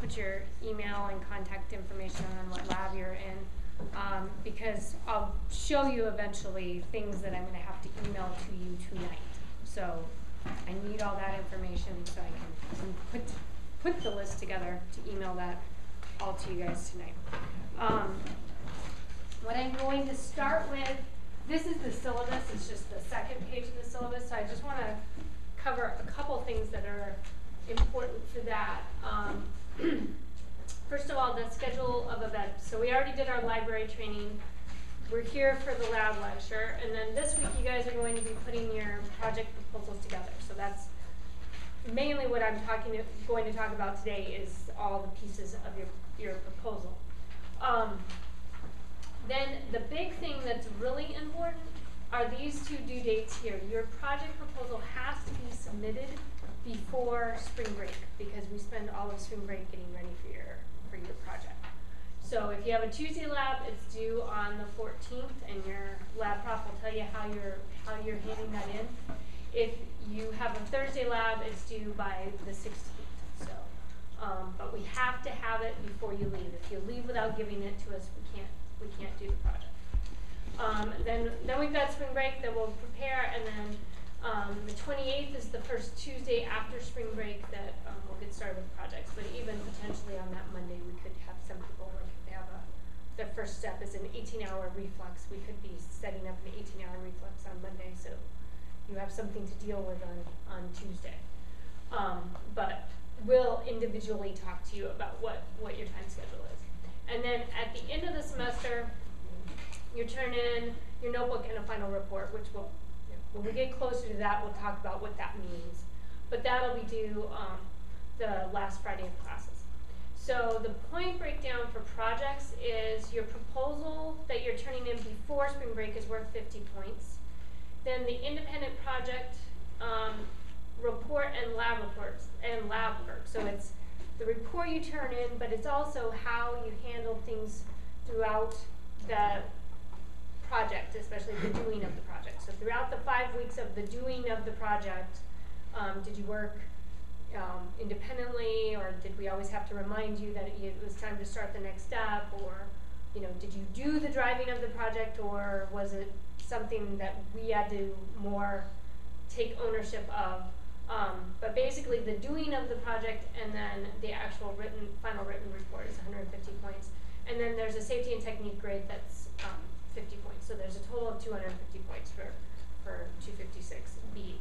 put your email and contact information on what lab you're in, because I'll show you eventually things that I'm going to have to email to you tonight. So I need all that information so I can put the list together to email that all to you guys tonight. What I'm going to start with, this is the syllabus. It's just the second page of the syllabus. So I just want to cover a couple things that are important for that. First of all, the schedule of events. So we already did our library training. We're here for the lab lecture. And then this week you guys are going to be putting your project proposals together. So that's mainly what I'm going to talk about today is all the pieces of your proposal. Then the big thing that's really important are these two due dates here. Your project proposal has to be submitted before spring break because we spend all of spring break getting ready for your project. So if you have a Tuesday lab, it's due on the 14th, and your lab prof will tell you how you're handing that in. If you have a Thursday lab, it's due by the 16th. So, but we have to have it before you leave. If you leave without giving it to us, we can't do the project. Then we've got spring break that we'll prepare, and then the 28th is the first Tuesday after spring break that we'll get started with projects. But even potentially on that Monday, we could have some people, like if they have their first step is an 18-hour reflux, we could be setting up an 18-hour reflux on Monday, so you have something to deal with on Tuesday. But we'll individually talk to you about what your time schedule is. And then at the end of the semester, you turn in your notebook and a final report, which will, when we get closer to that, we'll talk about what that means. But that'll be due the last Friday of classes. So the point breakdown for projects is your proposal that you're turning in before spring break is worth 50 points. Then the independent project report and lab reports and lab work. So it's the report you turn in, but it's also how you handle things throughout the project, especially the doing of the project. So throughout the 5 weeks of the doing of the project, did you work independently, or did we always have to remind you that it was time to start the next step, or did you do the driving of the project, or was it something that we had to more take ownership of? But basically the doing of the project and then the actual final written report is 150 points. And then there's a safety and technique grade that's 50 points. So there's a total of 250 points for 256B.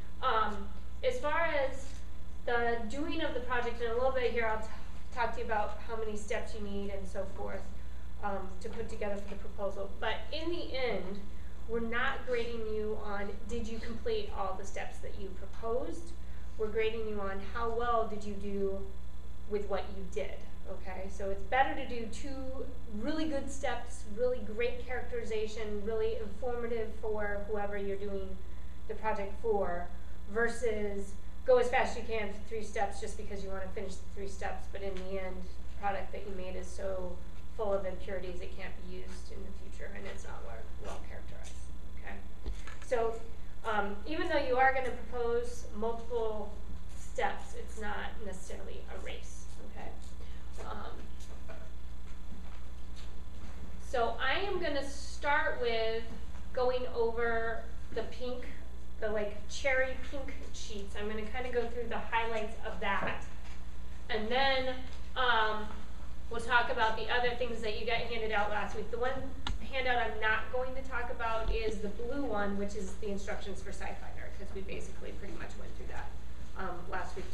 As far as the doing of the project, in a little bit here I'll talk to you about how many steps you need and so forth to put together for the proposal. But in the end, we're not grading you on did you complete all the steps that you proposed. We're grading you on how well did you do with what you did. Okay, so it's better to do 2 really good steps, really great characterization, really informative for whoever you're doing the project for, versus go as fast as you can for 3 steps just because you want to finish the 3 steps, but in the end, the product that you made is so full of impurities it can't be used in the future, and it's not well characterized. Okay, so even though you are going to propose multiple steps, it's not necessarily a race. Okay. So I am going to start with going over the pink, the like cherry pink sheets. I'm going to kind of go through the highlights of that. And then we'll talk about the other things that you got handed out last week. The one handout I'm not going to talk about is the blue one, which is the instructions for SciFinder, because we basically pretty much went through that last week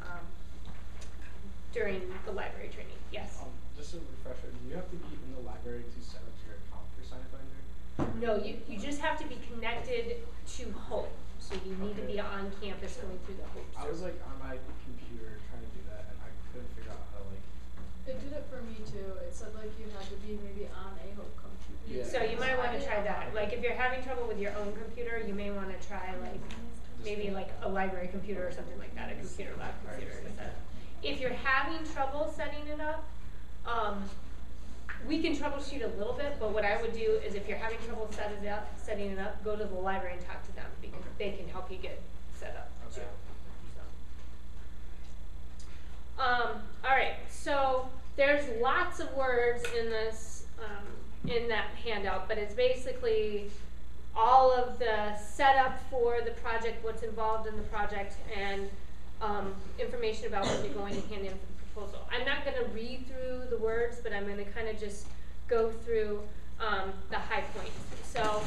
during the library training. Yes? Just a refresher, do you have to be in the library to set up your account for SciFinder? No, you just have to be connected to Hope. So you need to be on campus going through the Hope. I was like on my computer trying to do that, and I couldn't figure out how to like. It did it for me too. It said like you had to be maybe on a Hope computer. Yeah. So you might want to try that. Like if you're having trouble with your own computer, you may want to try like maybe like a library computer or something like that, a computer lab computer. If you're having trouble setting it up, we can troubleshoot a little bit, but what I would do is if you're having trouble setting it up, go to the library and talk to them because they can help you get set up too. Alright, so there's lots of words in this, in that handout, but it's basically all of the setup for the project, what's involved in the project, and information about what you're going to hand in for the proposal. I'm not going to read through the words, but I'm going to kind of just go through the high points. So,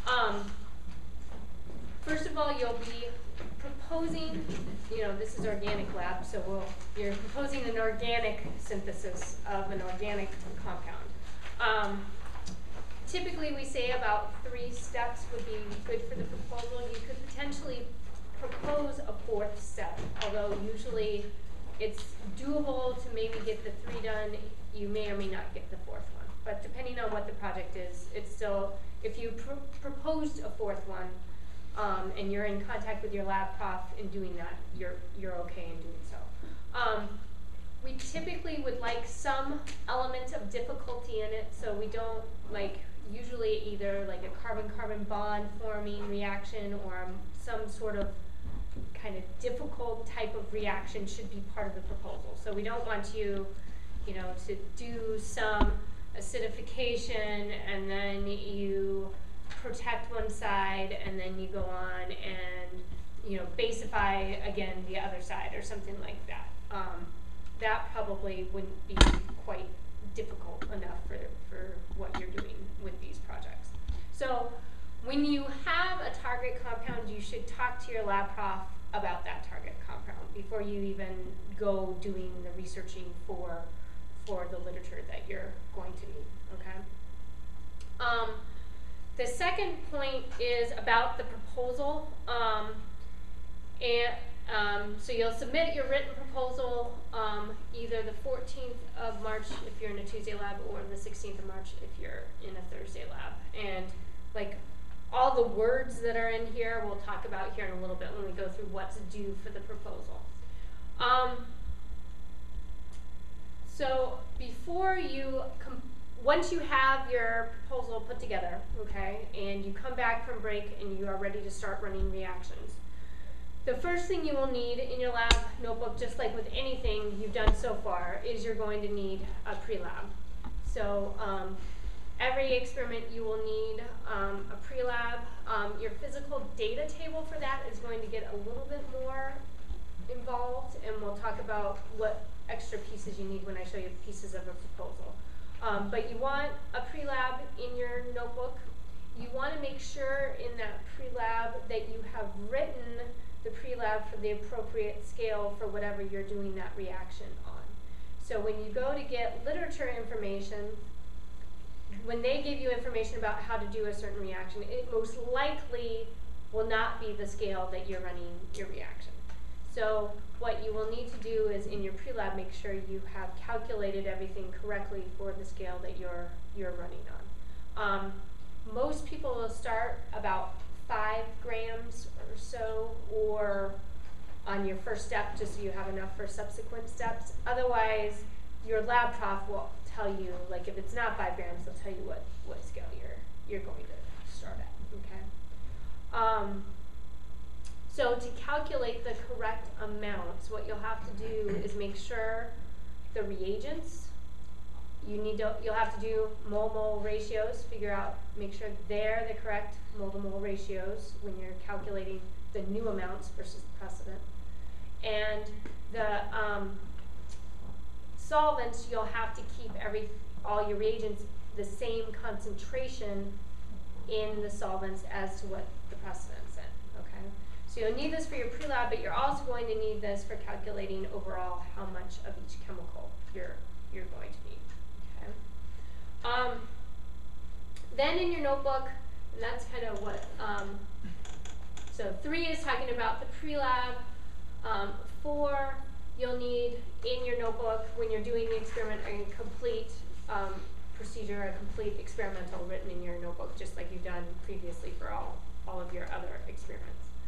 first of all, you'll be proposing, this is organic lab, so you're proposing an organic synthesis of an organic compound. Typically, we say about 3 steps would be good for the proposal. You could potentially propose a 4th step, although usually it's doable to maybe get the 3 done. You may or may not get the 4th one, but depending on what the project is, it's still, if you proposed a 4th one, and you're in contact with your lab prof in doing that, you're okay in doing so. We typically would like some element of difficulty in it, so we don't usually either like a carbon-carbon bond forming reaction or some sort of kind of difficult type of reaction should be part of the proposal. So we don't want you, to do some acidification and then you protect one side and then you go on and, basify again the other side or something like that. That probably wouldn't be quite difficult enough for what you're doing with these projects. So when you have a target compound, you should talk to your lab prof about that target compound before you even go doing the researching for the literature that you're going to need, okay? The second point is about the proposal. So you'll submit your written proposal either the 14th of March if you're in a Tuesday lab or the 16th of March if you're in a Thursday lab. And all the words that are in here we'll talk about here in a little bit when we go through what to do for the proposal. So before once you have your proposal put together, okay, and you come back from break and you are ready to start running reactions, the first thing you will need in your lab notebook, just like with anything you've done so far, is you're going to need a pre-lab. So every experiment you will need a pre-lab. Your physical data table for that is going to get a little bit more involved, and we'll talk about what extra pieces you need when I show you pieces of a proposal. But you want a pre-lab in your notebook. You want to make sure in that pre-lab that you have written the pre-lab for the appropriate scale for whatever you're doing that reaction on. So when you go to get literature information, when they give you information about how to do a certain reaction, it most likely will not be the scale that you're running your reaction. So what you will need to do is in your pre-lab make sure you have calculated everything correctly for the scale that you're running on. Most people will start about 5 grams or so, or on your first step, just so you have enough for subsequent steps. Otherwise, your lab prof will tell you, if it's not 5 grams, they'll tell you what scale you're going to start at, okay? So to calculate the correct amounts, what you'll have to do is make sure the reagents, you'll have to do mole-mole ratios, make sure they're the correct mole-to-mole ratios when you're calculating the new amounts versus the precedent. And the solvents, you'll have to keep all your reagents the same concentration in the solvents as to what the precedent's in, okay? So you'll need this for your pre-lab, but you're also going to need this for calculating overall how much of each chemical you're going to need, okay? Then in your notebook, and that's kind of what, so 3 is talking about the pre-lab. 4, you'll need in your notebook when you're doing the experiment a complete procedure, a complete experimental written in your notebook, just like you've done previously for all of your other experiments.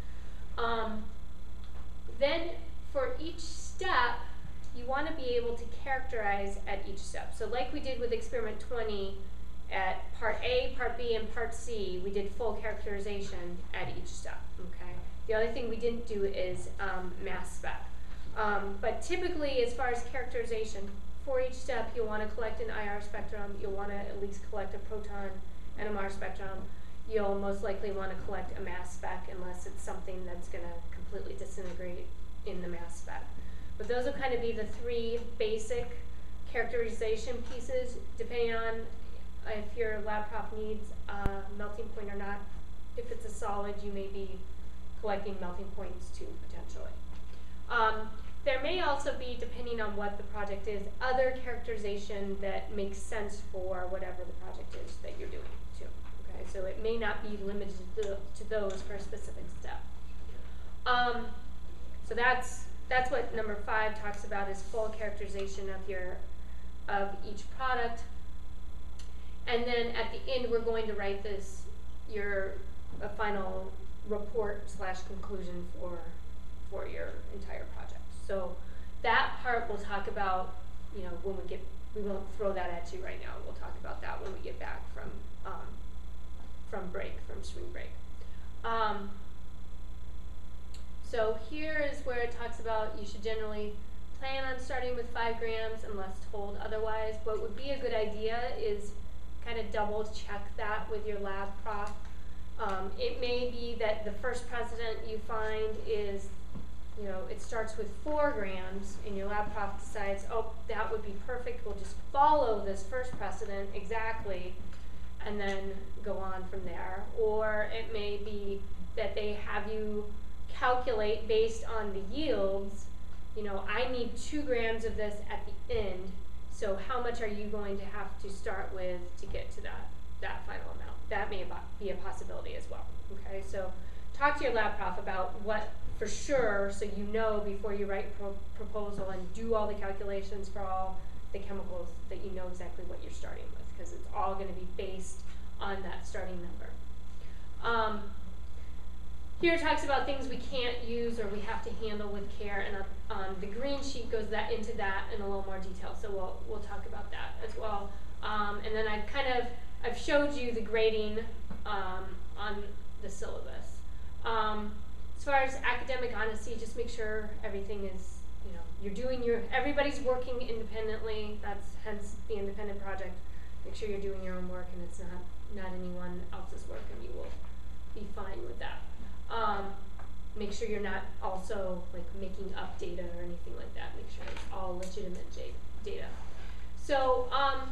Then for each step, you want to be able to characterize at each step. So like we did with experiment 20, at part A, part B, and part C, we did full characterization at each step, okay? The other thing we didn't do is mass spec. But typically, as far as characterization, for each step, you'll want to collect an IR spectrum, you'll want to at least collect a proton NMR spectrum, you'll most likely want to collect a mass spec unless it's something that's going to completely disintegrate in the mass spec. But those will kind of be the three basic characterization pieces, depending on if your lab prof needs a melting point or not. If it's a solid, you may be collecting melting points too, potentially. There may also be, depending on what the project is, other characterization that makes sense for whatever the project is that you're doing too. Okay, so it may not be limited to those for a specific step. So that's what number 5 talks about, is full characterization of each product. And then at the end, we're going to write a final report / conclusion for your entire project. So that part we'll talk about, when we won't throw that at you right now. We'll talk about that when we get back from spring break. So here is where it talks about you should generally plan on starting with 5 grams unless told otherwise. What would be a good idea is kind of double check that with your lab prof. It may be that the first precedent you find is, it starts with 4 grams and your lab prof decides, oh, that would be perfect, we'll just follow this first precedent exactly and then go on from there. Or it may be that they have you calculate based on the yields, I need 2 grams of this at the end, so how much are you going to have to start with to get to that final amount? That may be a possibility as well. Okay, so talk to your lab prof about what for sure, so before you write proposal and do all the calculations for all the chemicals, that you know exactly what you're starting with, because it's all going to be based on that starting number. Here it talks about things we can't use or we have to handle with care, and the green sheet goes into that in a little more detail. So we'll talk about that as well. And then I've showed you the grading on the syllabus. As far as academic honesty, just make sure everything is, everybody's working independently. That's hence the independent project. Make sure you're doing your own work and it's not anyone else's work, and you will be fine with that. Make sure you're not also making up data or anything like that. Make sure it's all legitimate data. So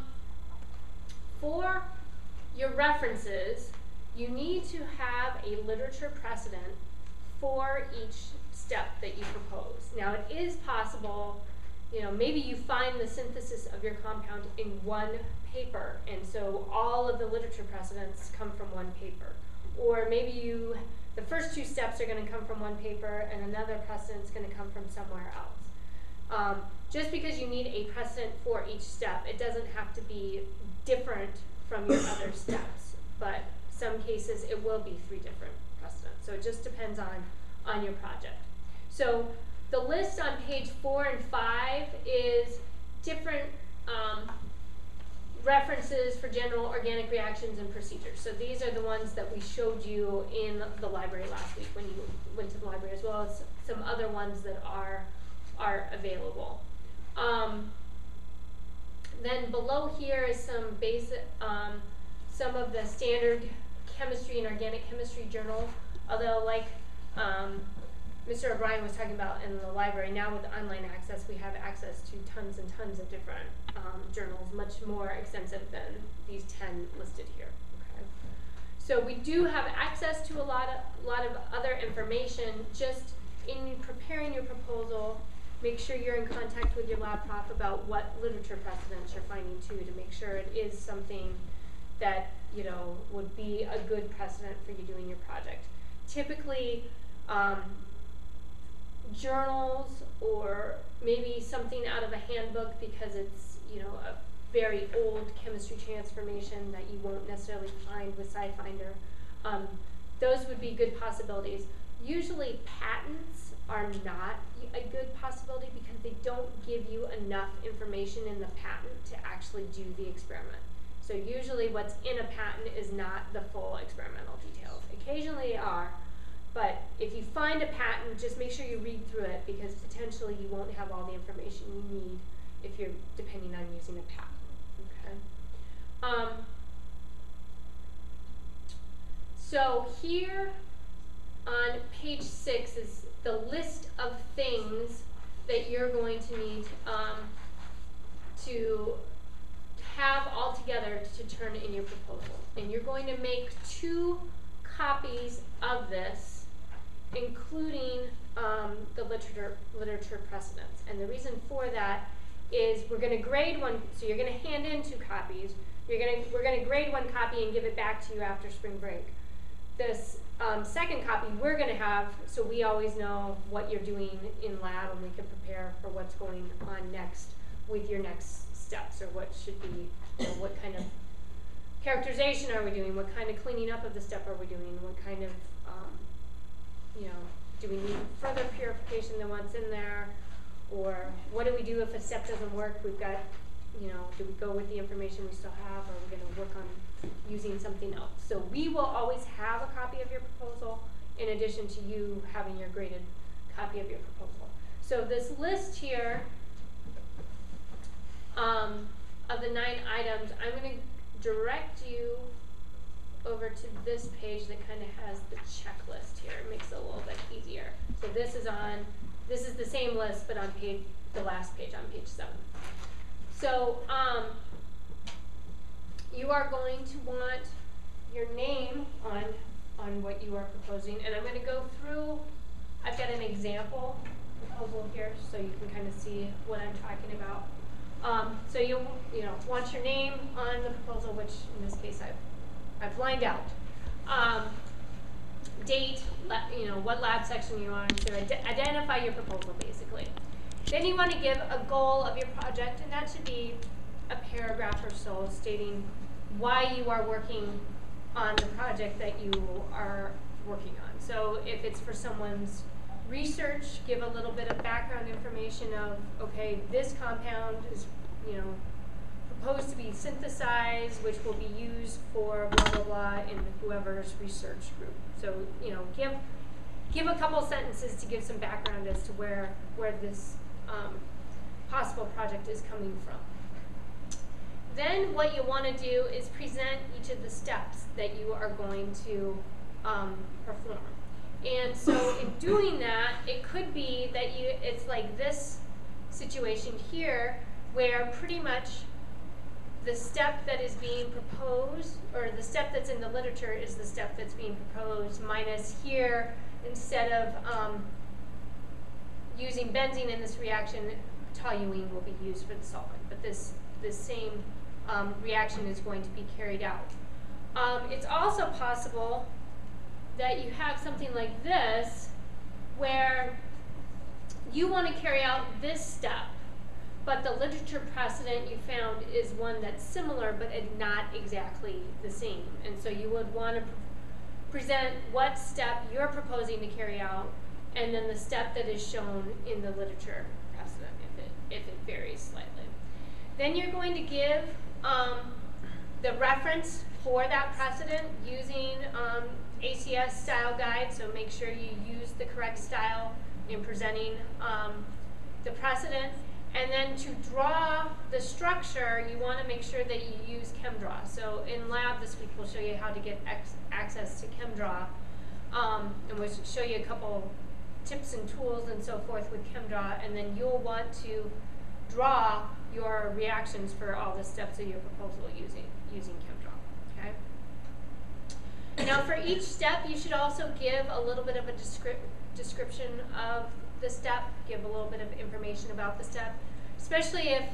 for your references, you need to have a literature precedent for each step that you propose. Now it is possible, maybe you find the synthesis of your compound in one paper, and so all of the literature precedents come from one paper. Or maybe the first 2 steps are going to come from one paper and another precedent is going to come from somewhere else. Just because you need a precedent for each step, it doesn't have to be different from your other steps, but some cases it will be 3 different precedents. So it just depends on your project. So the list on page 4 and 5 is different references for general organic reactions and procedures. So these are the ones that we showed you in the library last week when you went to the library, as well as some other ones that are available. Then below here is some basic, some of the standard chemistry and organic chemistry journals. Although, like Mr. O'Brien was talking about in the library, now with online access, we have access to tons and tons of different journals, much more extensive than these 10 listed here. Okay. So we do have access to a lot of other information. Just in preparing your proposal, make sure you're in contact with your lab prof about what literature precedents you're finding too, to make sure it is something that would be a good precedent for you doing your project. Typically, journals or maybe something out of a handbook, because it's a very old chemistry transformation that you won't necessarily find with SciFinder. Those would be good possibilities. Usually patents are not a good possibility because they don't give you enough information in the patent to actually do the experiment. So usually what's in a patent is not the full experimental details. Occasionally they are, But if you find a patent, just make sure you read through it, because potentially you won't have all the information you need if you're depending on using a patent. Okay. So here on page 6 is the list of things that you're going to need to have all together to turn in your proposal. And you're going to make 2 copies of this, including the literature precedents. And the reason for that is we're going to grade one, so you're going to hand in 2 copies. We're going to grade 1 copy and give it back to you after spring break. This second copy we're going to have, so we always know what you're doing in lab, and we can prepare for what's going on next with your next steps, or what should be, what kind of characterization are we doing, what kind of cleaning up of the step are we doing, what kind of, do we need further purification than what's in there, or what do we do if a step doesn't work? We've got, do we go with the information we still have, or are we going to work on using something else? So we will always have a copy of your proposal in addition to you having your graded copy of your proposal. So this list here of the 9 items, I'm going to direct you over to this page that kind of has the checklist here. It makes it a little bit easier. So this is the same list, but on the last page, on page 7. So you are going to want your name on what you are proposing, and I'm going to go through. I've got an example proposal here, so you can kind of see what I'm talking about. So you want your name on the proposal, which in this case I've lined out. Date, what lab section you're on, so identify your proposal basically. Then you want to give a goal of your project, and that should be a paragraph or so stating why you are working on the project that you are working on. So if it's for someone's research, give a little bit of background information of, okay, this compound is, proposed to be synthesized, which will be used for blah, blah, blah in whoever's research group. So, give a couple sentences to give some background as to where this possible project is coming from. Then what you want to do is present each of the steps that you are going to perform. And so in doing that, it could be that it's like this situation here, where pretty much the step that is being proposed, or the step that's in the literature is the step that's being proposed, minus here, instead of using benzene in this reaction, toluene will be used for the solvent. But this same reaction is going to be carried out. It's also possible that you have something like this, where you want to carry out this step, but the literature precedent you found is one that's similar, but not exactly the same. And so you would want to present what step you're proposing to carry out, and then the step that is shown in the literature precedent, if it varies slightly. Then you're going to give the reference for that precedent using ACS style guide, so make sure you use the correct style in presenting the precedent. And then to draw the structure, you want to make sure that you use ChemDraw. So in lab this week, we'll show you how to get access to ChemDraw, and we'll show you a couple tips and tools and so forth with ChemDraw, and then you'll want to draw your reactions for all the steps of your proposal using ChemDraw. Okay. Now for each step, you should also give a little bit of a description of the step, give a little bit of information about the step, especially if,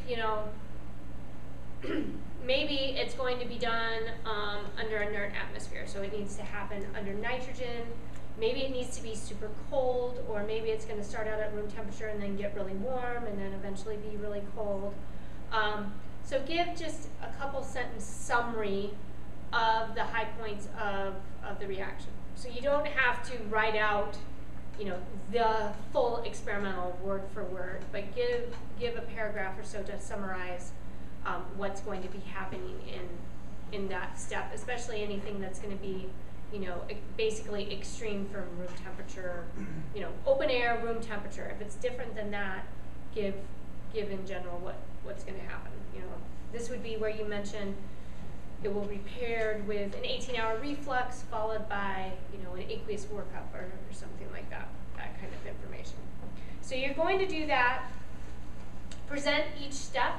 maybe it's going to be done under a inert atmosphere, so it needs to happen under nitrogen. Maybe it needs to be super cold, or maybe it's going to start out at room temperature and then get really warm and then eventually be really cold. So give just a couple sentence summary of the high points of the reaction. So you don't have to write out the full experimental word for word, but give a paragraph or so to summarize what's going to be happening in that step, especially anything that's going to be you know, basically extreme from room temperature, you know, open air, room temperature. If it's different than that, give in general what's going to happen. You know, this would be where you mentioned it will be paired with an 18-hour reflux followed by, you know, an aqueous workup or something like that kind of information. So you're going to do that, present each step.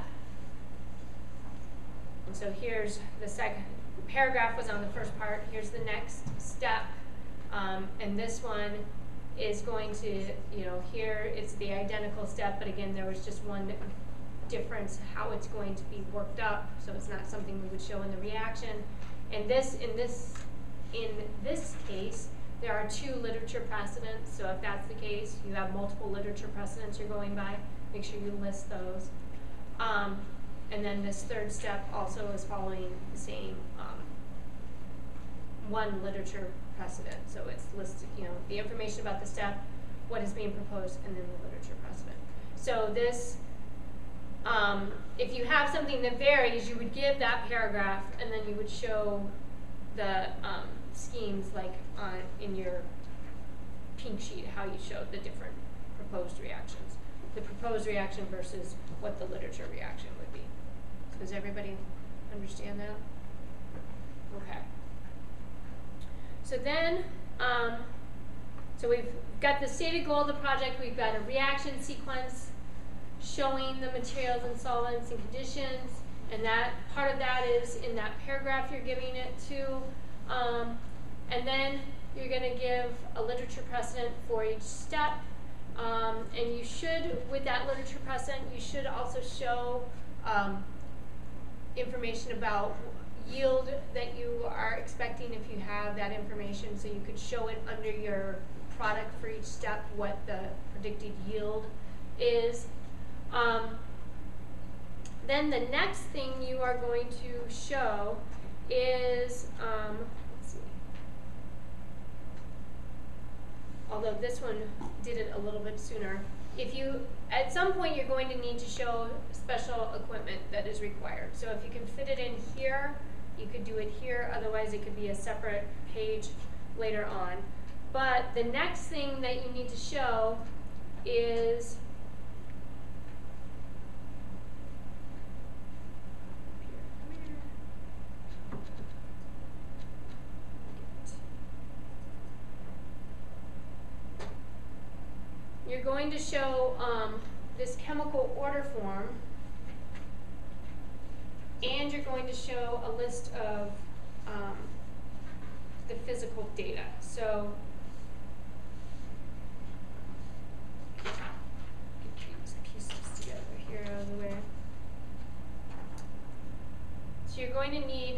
And so here's the second paragraph was on the first part. Here's the next step. And this one is going to, you know, here it's the identical step, but again, there was just one difference how it's going to be worked up, so it's not something we would show in the reaction. And in this case, there are 2 literature precedents, so if that's the case, you have multiple literature precedents you're going by, make sure you list those. And then this third step also is following the same one literature precedent, so it's listed, you know, the information about the step, what is being proposed, and then the literature precedent. So this, if you have something that varies, you would give that paragraph, and then you would show the schemes like in your pink sheet, how you showed the different proposed reactions. The proposed reaction versus what the literature reaction would be. So does everybody understand that? Okay. So then, so we've got the stated goal of the project, we've got a reaction sequence showing the materials and solvents and conditions, and that part of that is in that paragraph you're giving it to. And then you're going to give a literature precedent for each step. And you should, with that literature precedent, you should also show information about yield that you are expecting if you have that information, so you could show it under your product for each step what the predicted yield is. Then the next thing you are going to show is, let's see, although this one did it a little bit sooner, if you, at some point you're going to need to show special equipment that is required. So if you can fit it in here, you could do it here, otherwise it could be a separate page later on. But the next thing that you need to show is you're going to show this chemical order form, and you're going to show a list of the physical data. So get these pieces together here out of the way. So you're going to need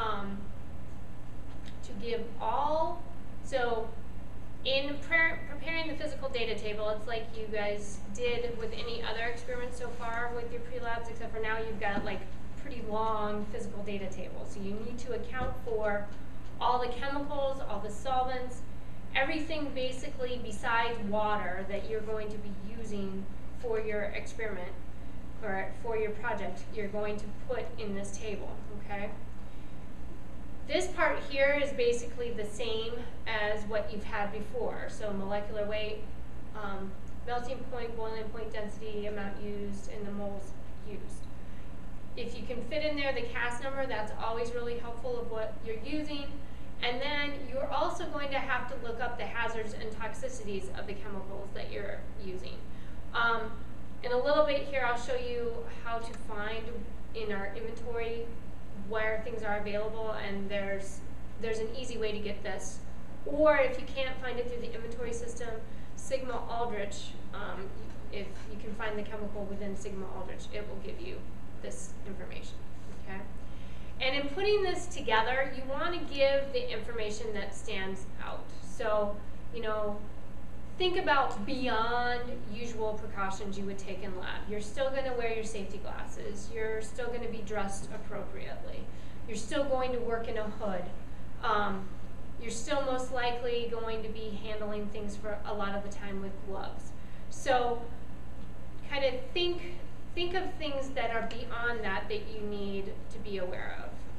to give all, so in preparing the physical data table, it's like you guys did with any other experiment so far with your pre-labs, except for now you've got like pretty long physical data table. So you need to account for all the chemicals, all the solvents, everything basically besides water that you're going to be using for your experiment or for your project, you're going to put in this table, okay? This part here is basically the same as what you've had before. So molecular weight, melting point, boiling point density, amount used, and the moles used. If you can fit in there the CAS number, that's always really helpful of what you're using. And then you're also going to have to look up the hazards and toxicities of the chemicals that you're using. In a little bit here, I'll show you how to find in our inventory where things are available, and there's an easy way to get this. Or if you can't find it through the inventory system, Sigma Aldrich, if you can find the chemical within Sigma Aldrich, it will give you this information, okay? And in putting this together, you want to give the information that stands out. So, you know, think about beyond usual precautions you would take in lab. You're still going to wear your safety glasses. You're still going to be dressed appropriately. You're still going to work in a hood. You're still most likely going to be handling things for a lot of the time with gloves. So kind of think of things that are beyond that that you need to be aware of.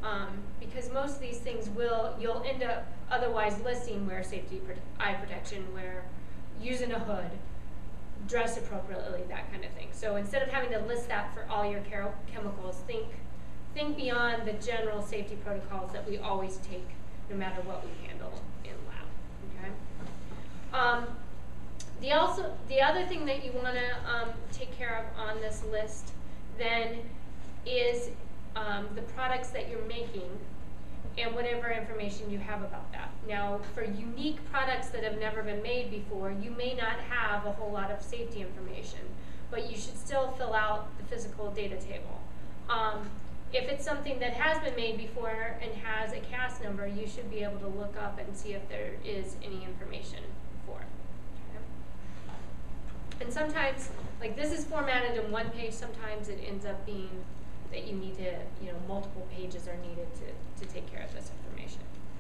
Because most of these things you'll end up otherwise listing wear safety, eye protection, wear, using a hood, dress appropriately, that kind of thing. So instead of having to list that for all your chemicals, think beyond the general safety protocols that we always take no matter what we handle in lab, okay? The other thing that you want to take care of on this list then is the products that you're making and whatever information you have about that. Now, for unique products that have never been made before, you may not have a whole lot of safety information, but you should still fill out the physical data table. If it's something that has been made before and has a CAS number, you should be able to look up and see if there is any information for it. Okay? And sometimes, like this is formatted in one page, sometimes it ends up being that you need to, multiple pages are needed to take care of this information.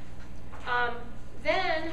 Then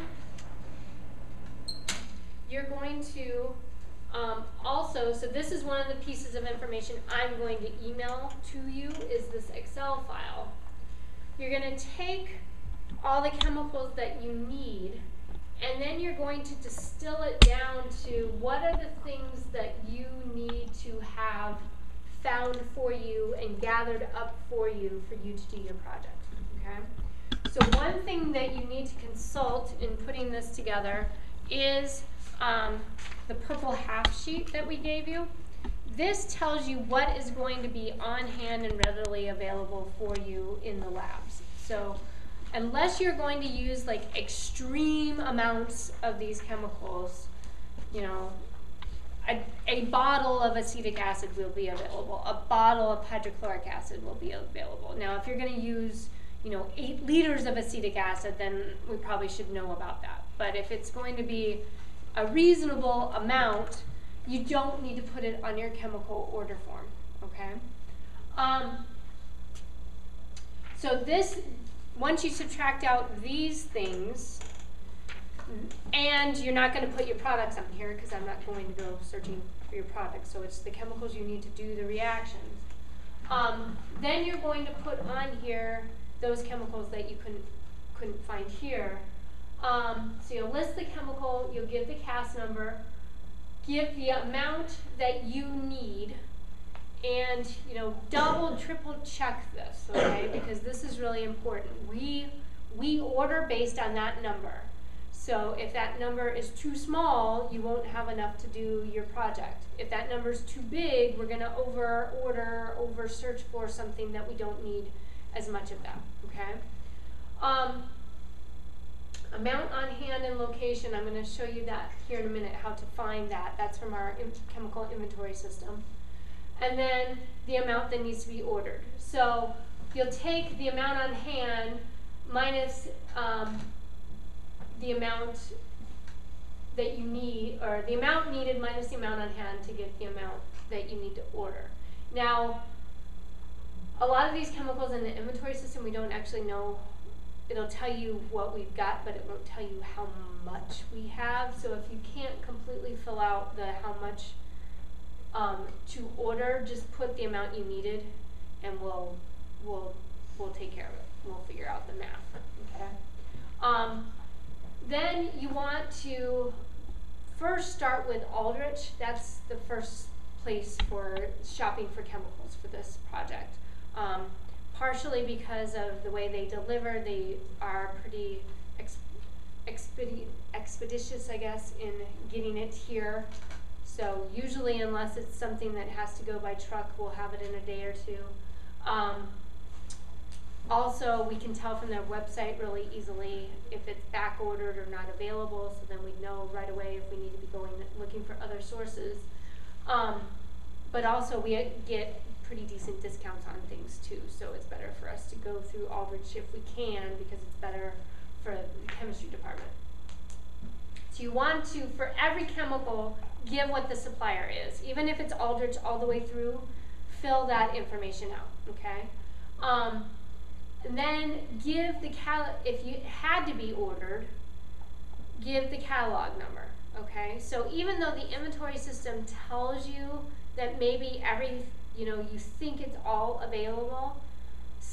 you're going to also, so this is one of the pieces of information I'm going to email to you, is this Excel file. You're going to take all the chemicals that you need, and then you're going to distill it down to what are the things that you need to have found for you and gathered up for you to do your project, okay? So one thing that you need to consult in putting this together is the purple half sheet that we gave you. This tells you what is going to be on hand and readily available for you in the labs. So unless you're going to use like extreme amounts of these chemicals, a bottle of acetic acid will be available. A bottle of hydrochloric acid will be available. Now, if you're going to use, 8 liters of acetic acid, then we probably should know about that. But if it's going to be a reasonable amount, you don't need to put it on your chemical order form, okay? So this, once you subtract out these things, and you're not going to put your products on here because I'm not going to go searching for your products, so it's the chemicals you need to do the reactions. Then you're going to put on here those chemicals that you couldn't find here. So you'll list the chemical, you'll give the CAS number, give the amount that you need, and double, triple check this, okay? Because this is really important. We order based on that number. So if that number is too small, you won't have enough to do your project. If that number is too big, we're going to over-order, over-search for something that we don't need as much of that, okay? Amount on hand and location, I'm going to show you that here in a minute, how to find that. That's from our chemical inventory system. And then the amount that needs to be ordered. So you'll take the amount on hand minus the amount that you need, or the amount needed minus the amount on hand to get the amount that you need to order. Now, a lot of these chemicals in the inventory system, we don't actually know. It'll tell you what we've got, but it won't tell you how much we have. So if you can't completely fill out the how much to order, just put the amount you needed, and we'll take care of it. We'll figure out the math. Okay. Then you want to first start with Aldrich. That's the first place for shopping for chemicals for this project. Partially because of the way they deliver, they are pretty expeditious, I guess, in getting it here. So usually, unless it's something that has to go by truck, we'll have it in a day or two. Also, we can tell from their website really easily if it's back ordered or not available, so then we know right away if we need to be going looking for other sources. But also, we get pretty decent discounts on things too, so it's better for us to go through Aldrich if we can, because it's better for the chemistry department. So you want to, for every chemical, give what the supplier is. Even if it's Aldrich all the way through, fill that information out, okay? And then give the if you had to be ordered, give the catalog number, okay? So even though the inventory system tells you that maybe you think it's all available,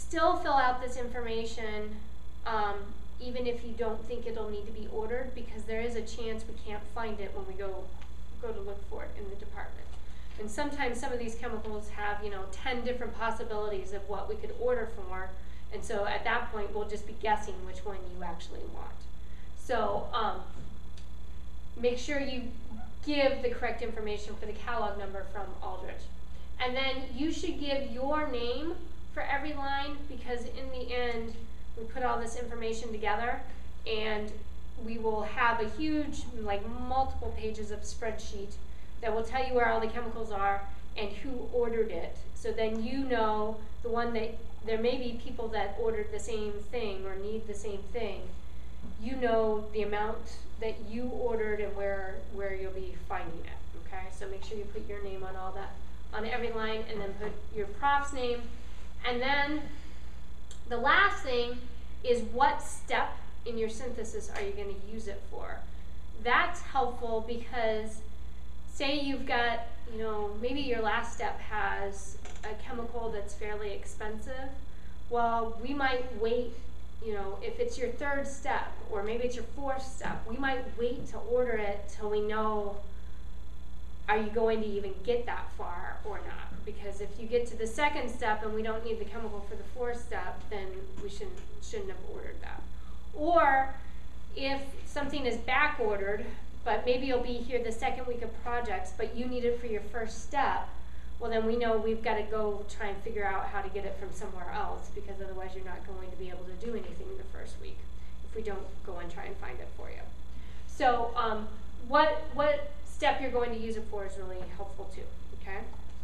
still fill out this information, even if you don't think it'll need to be ordered, because there is a chance we can't find it when we go to look for it in the department. And sometimes some of these chemicals have, 10 different possibilities of what we could order for, and so at that point we'll just be guessing which one you actually want. So make sure you give the correct information for the catalog number from Aldrich. And then you should give your name for every line, because in the end we put all this information together and we will have a huge, multiple pages of spreadsheet that will tell you where all the chemicals are and who ordered it. So then you know the one that, there may be people that ordered the same thing or need the same thing. You know the amount that you ordered and where you'll be finding it, okay? So make sure you put your name on all that, on every line, and then put your prof's name. And then the last thing is, what step in your synthesis are you going to use it for? That's helpful because say you've got, maybe your last step has a chemical that's fairly expensive. Well, we might wait, if it's your third step, or maybe it's your fourth step, we might wait to order it till we know, are you going to even get that far or not? Because if you get to the second step and we don't need the chemical for the fourth step, then we shouldn't have ordered that. Or if something is back ordered, but maybe you'll be here the second week of projects, but you need it for your first step, well then we know we've got to go try and figure out how to get it from somewhere else, because otherwise you're not going to be able to do anything in the first week if we don't go and try and find it for you. So what step you're going to use it for is really helpful too, okay?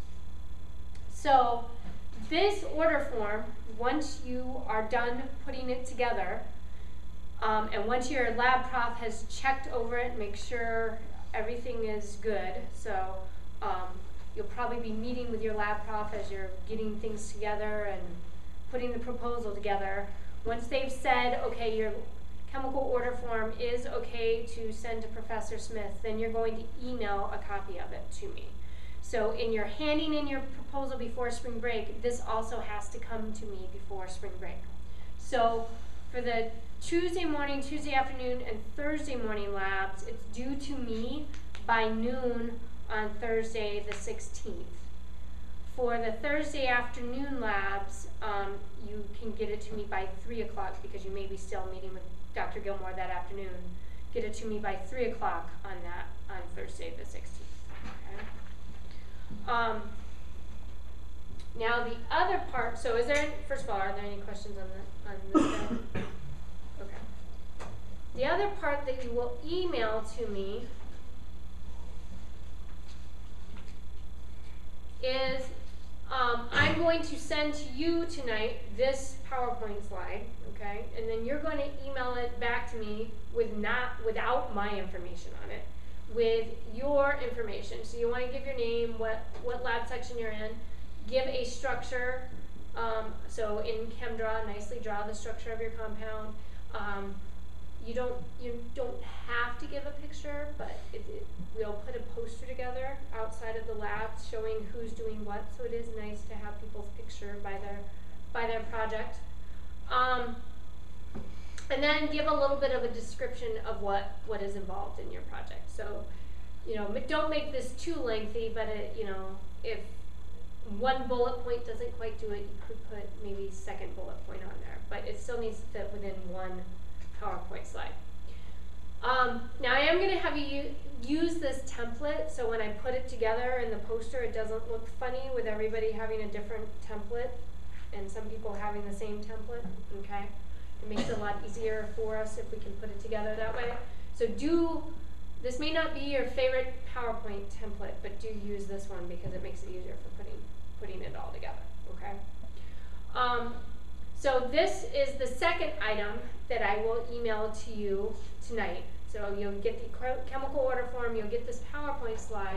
So this order form, once you are done putting it together, and once your lab prof has checked over it, make sure everything is good. So you'll probably be meeting with your lab prof as you're getting things together and putting the proposal together. Once they've said, okay, your chemical order form is okay to send to Professor Smith, then you're going to email a copy of it to me. So in your handing in your proposal before spring break, this also has to come to me before spring break. So for the Tuesday morning, Tuesday afternoon, and Thursday morning labs, it's due to me by noon on Thursday the 16th. For the Thursday afternoon labs, you can get it to me by 3 o'clock, because you may be still meeting with Dr. Gilmore that afternoon. Get it to me by 3 o'clock on Thursday the 16th. Okay? Now the other part, so is there, first of all, are there any questions on this guy? Okay. The other part that you will email to me is I'm going to send to you tonight this PowerPoint slide, okay? And then you're going to email it back to me without my information on it, with your information. So you want to give your name, what lab section you're in, give a structure. So in ChemDraw, nicely draw the structure of your compound. You don't have to give a picture, but we'll put a poster together outside of the lab showing who's doing what. So it is nice to have people's picture by their project. And then give a little bit of a description of what is involved in your project. So, don't make this too lengthy, but if one bullet point doesn't quite do it, you could put maybe second bullet point on there, but it still needs to fit within one PowerPoint slide. Now I am going to have you use this template, so when I put it together in the poster, it doesn't look funny with everybody having a different template and some people having the same template, okay? It makes it a lot easier for us if we can put it together that way. So this may not be your favorite PowerPoint template, but do use this one because it makes it easier for putting it all together, okay? So this is the second item that I will email to you tonight. So you'll get the chemical order form, you'll get this PowerPoint slide.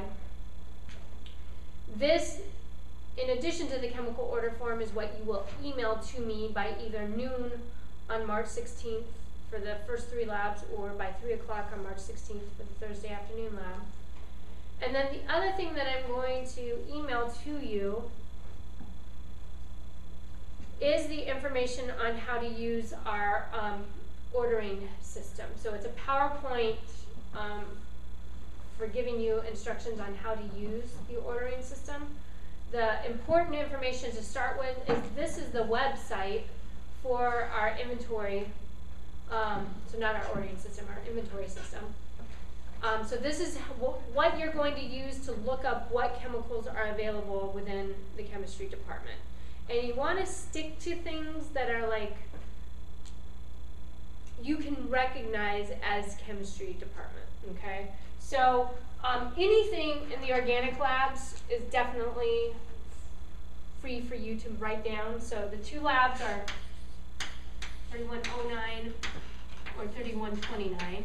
This, in addition to the chemical order form, is what you will email to me by either noon on March 16th for the first 3 labs, or by 3 o'clock on March 16th for the Thursday afternoon lab. And then the other thing that I'm going to email to you is the information on how to use our ordering system. So it's a PowerPoint for giving you instructions on how to use the ordering system. The important information to start with is this is the website for our inventory, so not our ordering system, our inventory system. So this is what you're going to use to look up what chemicals are available within the chemistry department. And you want to stick to things that are like, you can recognize as chemistry department, okay? So anything in the organic labs is definitely free for you to write down. So the two labs are 3109 or 3129.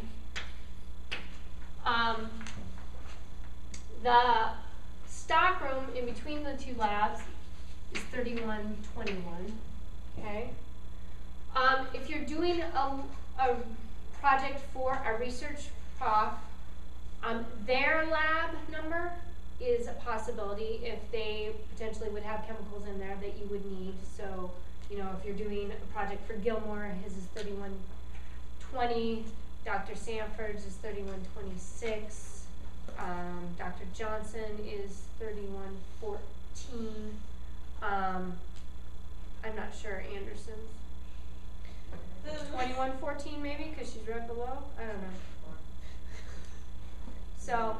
The stock room in between the two labs is 3121, okay? If you're doing a project for a research prof, their lab number is a possibility if they potentially would have chemicals in there that you would need. So, you know, if you're doing a project for Gilmore, his is 3120, Dr. Sanford's is 3126, Dr. Johnson is 3114, I'm not sure Anderson's. 2114 maybe, because she's right below? I don't know. So,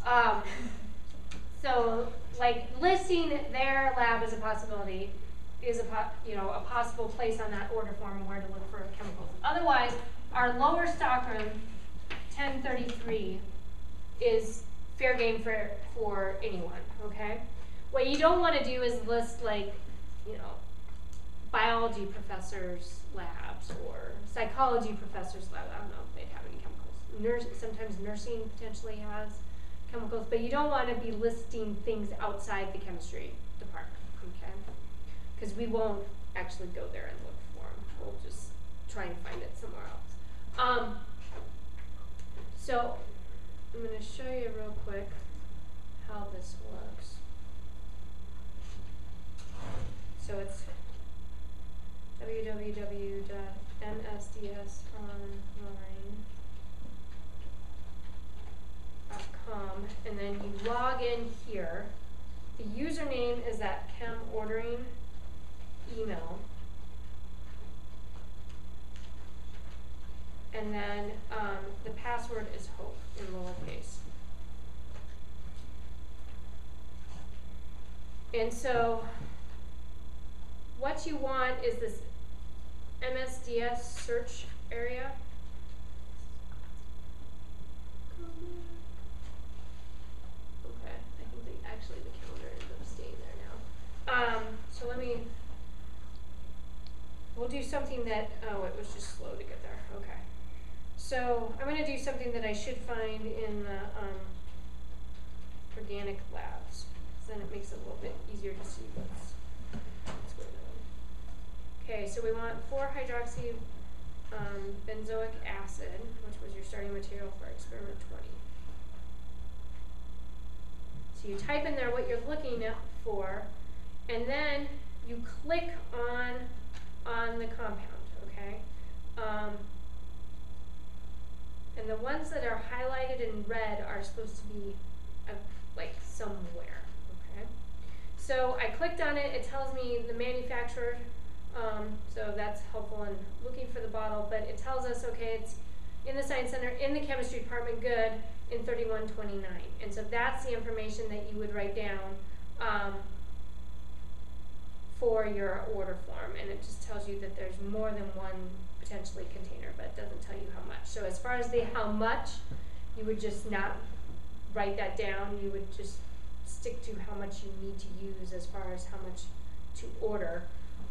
so like listing their lab as a possibility is a possible place on that order form where to look for chemicals. Otherwise, our lower stockroom, 1033, is fair game for anyone, okay? What you don't want to do is list like, you know, biology professors' labs or psychology professors' labs. I don't know if they'd have any chemicals. Sometimes nursing potentially has chemicals, but you don't want to be listing things outside the chemistry department, okay? Because we won't actually go there and look for them. We'll just try and find it somewhere else. So I'm going to show you real quick how this works. So it's www.msdsonline.com, and then you log in here. The username is that chem ordering email, and then the password is Hope in lowercase. And so what you want is this MSDS search area. Okay, I think actually the calendar ends up staying there now. So we'll do something that, oh, it was just slow to get there, okay. So I'm going to do something that I should find in the organic labs, so then it makes it a little bit easier to see what's going on. Okay, so we want 4-hydroxy benzoic acid, which was your starting material for experiment 20. So you type in there what you're looking for, and then you click on the compound, okay? And the ones that are highlighted in red are supposed to be like somewhere, okay? So I clicked on it, it tells me the manufacturer, so that's helpful in looking for the bottle, but it tells us, okay, it's in the Science Center, in the chemistry department, good, in 3129. And so that's the information that you would write down for your order form, and it just tells you that there's more than one potentially container, but it doesn't tell you how much. So as far as the how much, you would just not write that down, you would just stick to how much you need to use as far as how much to order.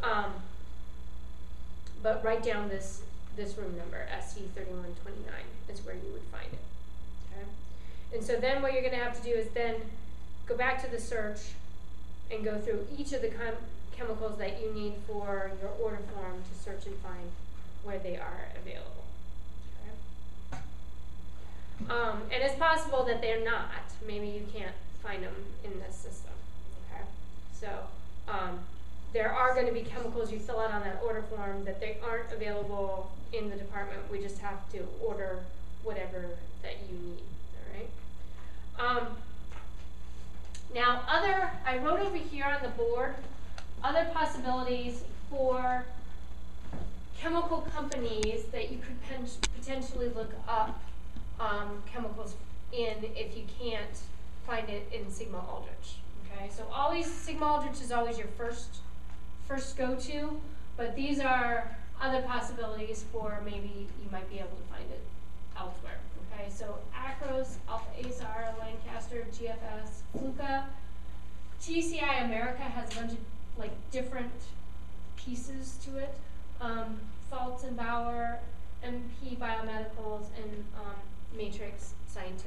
But write down this room number, SC3129 is where you would find it, okay? And so then what you're gonna have to do is then go back to the search and go through each of the chemicals that you need for your order form to search and find where they are available, okay? And it's possible that they're not. Maybe you can't find them in this system, okay? So there are going to be chemicals you fill out on that order form that they aren't available in the department. We just have to order whatever that you need, all right? Now, I wrote over here on the board, other possibilities for chemical companies that you could potentially look up chemicals in if you can't find it in Sigma Aldrich. Okay, so always Sigma Aldrich is always your first go-to, but these are other possibilities for maybe you might be able to find it elsewhere. Okay, so Acros, Alpha Acer, Lancaster, GFS, Fluka, TCI America has a bunch of like different pieces to it. Saltz and Bauer, MP Biomedicals, and Matrix Scientific.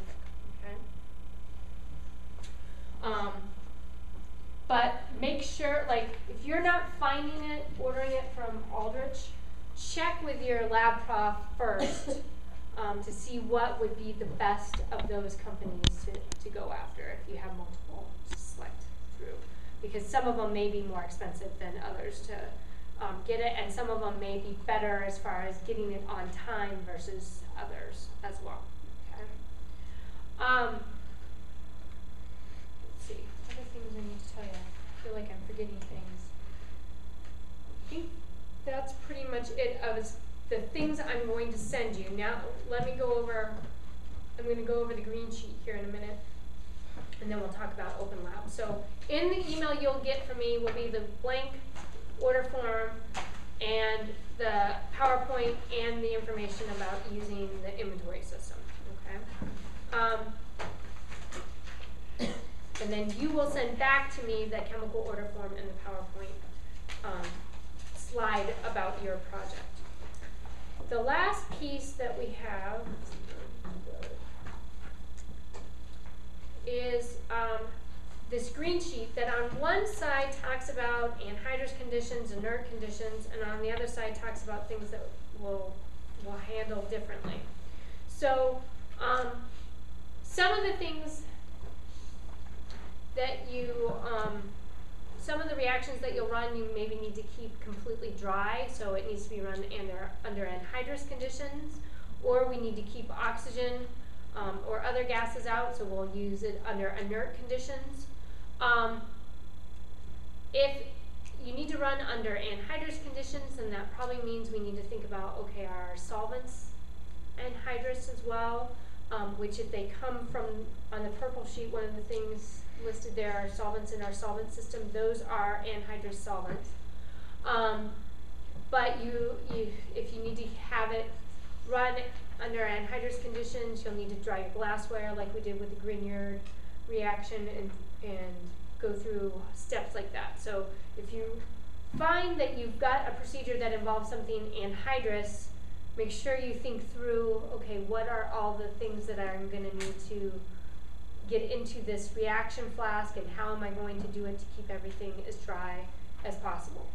Okay. But make sure, like, if you're not finding it, ordering it from Aldrich, check with your lab prof first to see what would be the best of those companies to go after if you have multiple to select through. Because some of them may be more expensive than others to get it, and some of them may be better as far as getting it on time versus others as well. Okay. Let's see, other things I need to tell you. I feel like I'm forgetting things. I think that's pretty much it of the things I'm going to send you. Now, let me go over, I'm going to go over the green sheet here in a minute, and then we'll talk about Open Lab. So, in the email you'll get from me will be the blank order form and the PowerPoint and the information about using the inventory system. Okay. And then you will send back to me the chemical order form and the PowerPoint slide about your project. The last piece that we have is this green sheet that on one side talks about anhydrous conditions, inert conditions, and on the other side talks about things that we'll handle differently. So some of the things that you, some of the reactions that you'll run, you maybe need to keep completely dry, so it needs to be run under anhydrous conditions, or we need to keep oxygen or other gases out, so we'll use it under inert conditions. If you need to run under anhydrous conditions, then that probably means we need to think about, okay, are our solvents anhydrous as well, which if they come from, on the purple sheet, one of the things listed there are solvents in our solvent system. Those are anhydrous solvents. But if you need to have it run under anhydrous conditions, you'll need to dry your glassware like we did with the Grignard reaction and go through steps like that. So if you find that you've got a procedure that involves something anhydrous, make sure you think through, okay, what are all the things that I'm going to need to get into this reaction flask, and how am I going to do it to keep everything as dry as possible.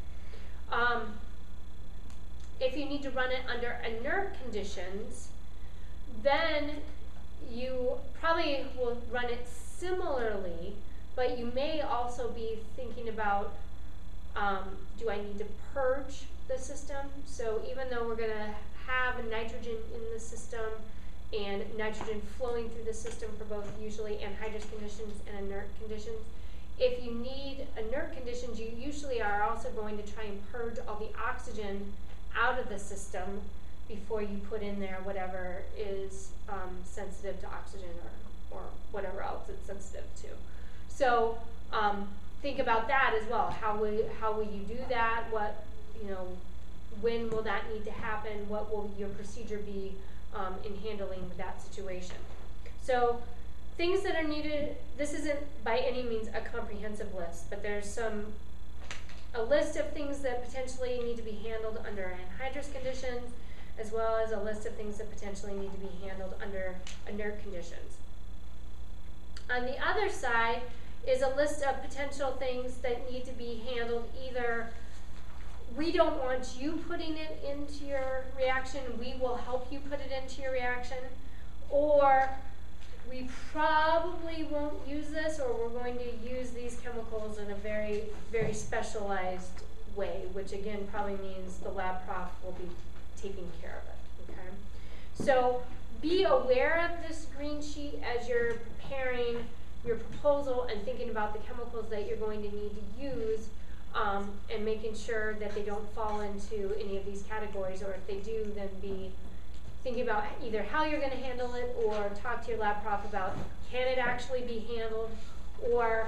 If you need to run it under inert conditions, then you probably will run it similarly, but you may also be thinking about, do I need to purge the system? So even though we're going to have nitrogen in the system and nitrogen flowing through the system for both usually anhydrous conditions and inert conditions, if you need inert conditions, you usually are also going to try and purge all the oxygen out of the system before you put in there whatever is sensitive to oxygen or whatever else it's sensitive to. So think about that as well. How will you do that? What, when will that need to happen? What will your procedure be in handling that situation? So things that are needed, this isn't by any means a comprehensive list, but there's a list of things that potentially need to be handled under anhydrous conditions, as well as a list of things that potentially need to be handled under inert conditions. On the other side is a list of potential things that need to be handled. Either we don't want you putting it into your reaction, we will help you put it into your reaction, or we probably won't use this, or we're going to use these chemicals in a very, very specialized way, which again probably means the lab prof will be taking care of it, okay? So be aware of this green sheet as you're preparing your proposal and thinking about the chemicals that you're going to need to use, and making sure that they don't fall into any of these categories, or if they do, then be thinking about either how you're going to handle it, or talk to your lab prof about can it actually be handled, or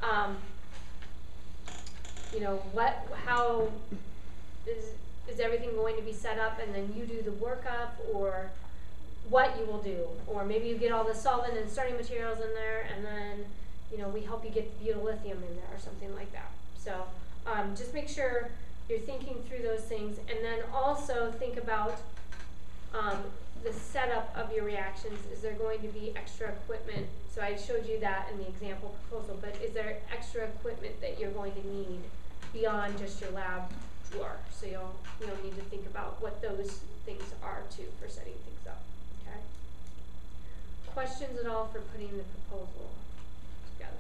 you know, how is everything going to be set up, and then you do the workup, or what you will do, or maybe you get all the solvent and starting materials in there, and then you know we help you get the butylithium in there or something like that. So just make sure you're thinking through those things, and then also think about the setup of your reactions. Is there going to be extra equipment? So I showed you that in the example proposal, but is there extra equipment that you're going to need beyond just your lab drawer? So you'll need to think about what those things are too for setting things up. Okay. Questions at all for putting the proposal together?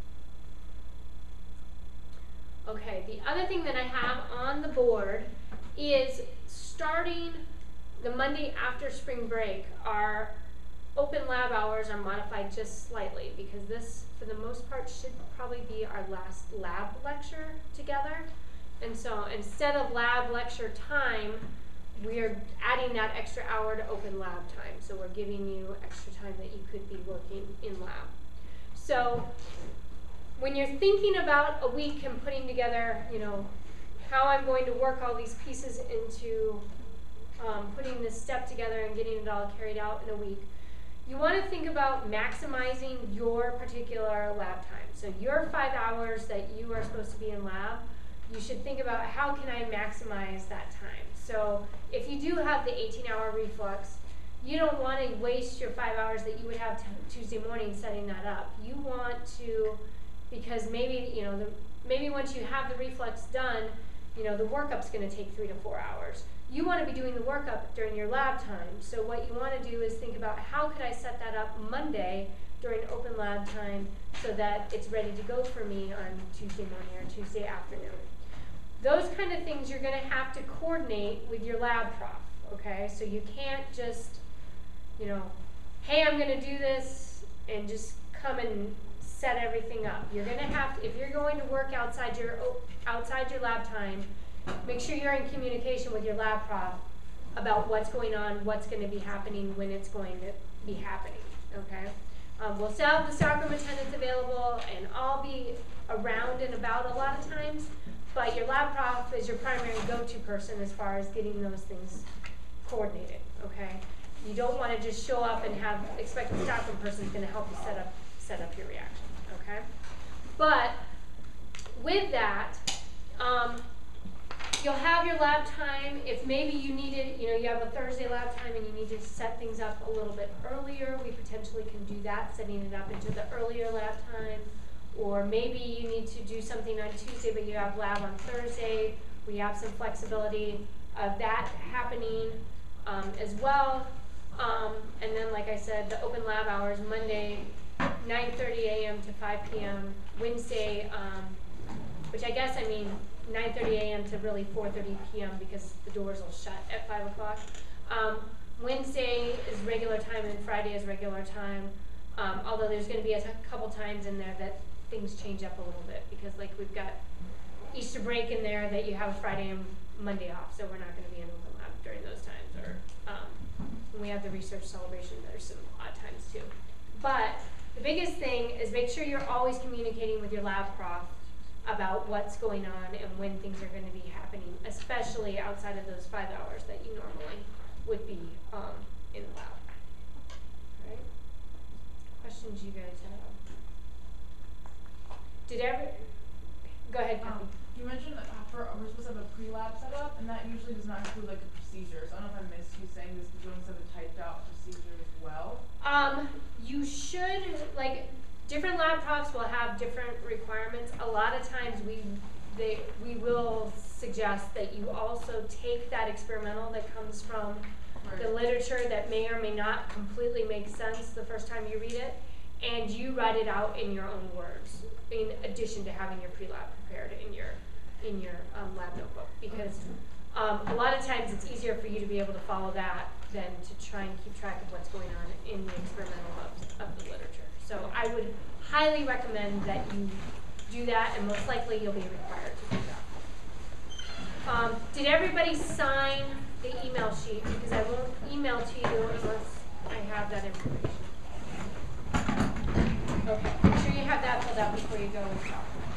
Okay, the other thing that I have on the board is starting the Monday after spring break. Our open lab hours are modified just slightly because this, for the most part, should probably be our last lab lecture together. And so instead of lab lecture time, we're adding that extra hour to open lab time. So we're giving you extra time that you could be working in lab. So when you're thinking about a week and putting together, you know, how I'm going to work all these pieces into putting this step together and getting it all carried out in a week, you want to think about maximizing your particular lab time. So your 5 hours that you are supposed to be in lab, you should think about how can I maximize that time. So if you do have the 18-hour reflux, you don't want to waste your 5 hours that you would have Tuesday morning setting that up. You want to, because maybe, you know, maybe once you have the reflux done, you know, the workup's going to take 3 to 4 hours. You want to be doing the workup during your lab time. So what you want to do is think about how could I set that up Monday during open lab time so that it's ready to go for me on Tuesday morning or Tuesday afternoon. Those kind of things you're going to have to coordinate with your lab prof, okay? So you can't just, you know, hey, I'm going to do this and just come and set everything up. You're going to have to, if you're going to work outside your lab time, make sure you're in communication with your lab prof about what's going on, what's going to be happening, when it's going to be happening, okay? We'll still have the stockroom attendants available, and I'll be around and about a lot of times, but your lab prof is your primary go-to person as far as getting those things coordinated, okay? You don't want to just show up and expect the stockroom person is going to help you set up your reaction, okay? But with that, you'll have your lab time. If maybe you needed, you know, you have a Thursday lab time and you need to set things up a little bit earlier, we potentially can do that, setting it up into the earlier lab time. Or maybe you need to do something on Tuesday, but you have lab on Thursday. We have some flexibility of that happening as well. And then, like I said, the open lab hours, Monday, 9:30 a.m. to 5 p.m. Wednesday, which I guess, I mean, 9:30 a.m. to really 4:30 p.m. because the doors will shut at 5 o'clock. Wednesday is regular time and Friday is regular time. Although there's going to be a couple times in there that things change up a little bit because, like, we've got Easter break in there that you have Friday and Monday off, so we're not going to be in open lab during those times. Or when we have the research celebration, there's some odd times too. But the biggest thing is make sure you're always communicating with your lab prof about what's going on and when things are going to be happening, especially outside of those 5 hours that you normally would be in the lab. All right? Questions you guys have? Go ahead, Kathy. You mentioned that we're supposed to have a pre-lab setup, and that usually does not include like a procedure. So I don't know if I missed you saying this, but you want to have a typed out procedure as well? You should, like, different lab profs will have different requirements. A lot of times we will suggest that you also take that experimental that comes from the literature that may or may not completely make sense the first time you read it, and you write it out in your own words, in addition to having your pre-lab prepared in your lab notebook. Because a lot of times it's easier for you to be able to follow that than to try and keep track of what's going on in the experimental hubs of the literature. So I would highly recommend that you do that, and most likely you'll be required to do that. Did everybody sign the email sheet? Because I won't email to you unless I have that information. Okay, make sure you have that filled out before you go and shop.